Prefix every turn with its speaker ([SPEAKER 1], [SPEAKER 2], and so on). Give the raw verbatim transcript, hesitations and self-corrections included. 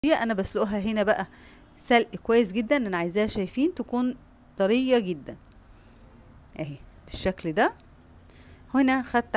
[SPEAKER 1] انا بسلقها هنا بقى سلق كويس جدا. انا عايزاها شايفين تكون طريه جدا اهي بالشكل ده. هنا خدت